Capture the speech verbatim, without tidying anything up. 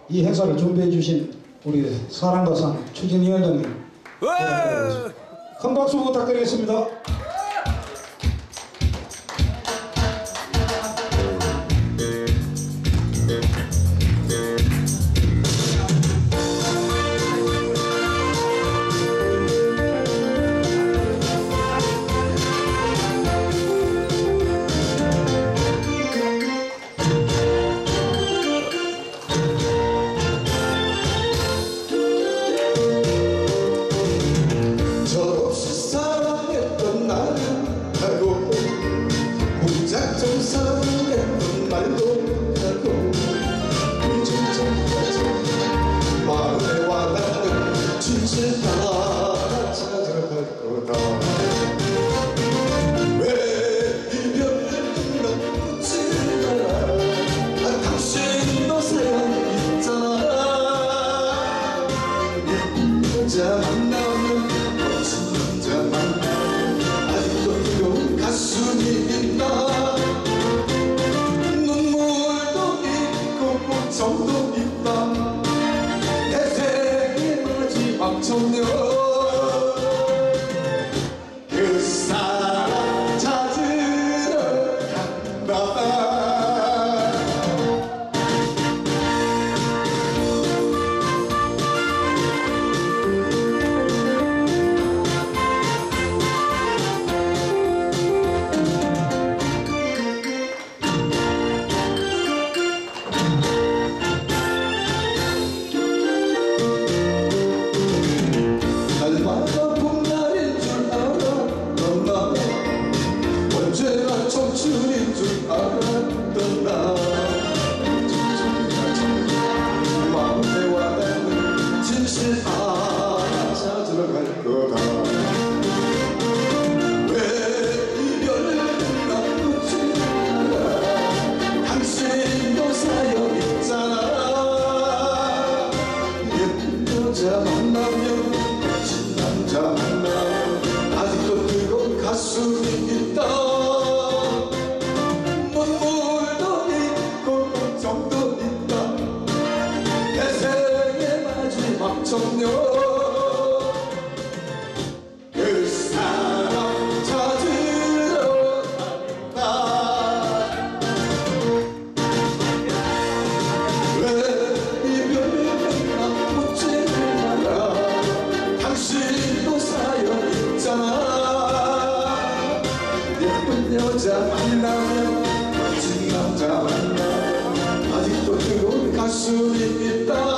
이 행사를 준비해 주신 우리 사랑가상 추진위원장님 큰 박수 부탁드리겠습니다. 정도 있다 내 생의 마지막 청년 그 사람 찾으러 간다. 날마다 봄날인 줄 알았던 나 언제나 청춘인 줄 알았던 나 마음에 와닿는 진실 하나 찾으러 갈 거다. 왜 이별을 나쁘지 않아 당신도 사연 있잖아. 예쁜 여자 만나면 남자 만나면 아직도 뜨거운 가슴이 있다. 눈물도 있고 걱정도 있다. 내 생의 마지막 청년 그 사람 찾으러 간다. 왜 이별을 나쁘지 않아 당신도 사연 있잖아. 예쁜 여자 만나면 멋진 남자 만나면 아직도 뜨거운 가슴이 있다.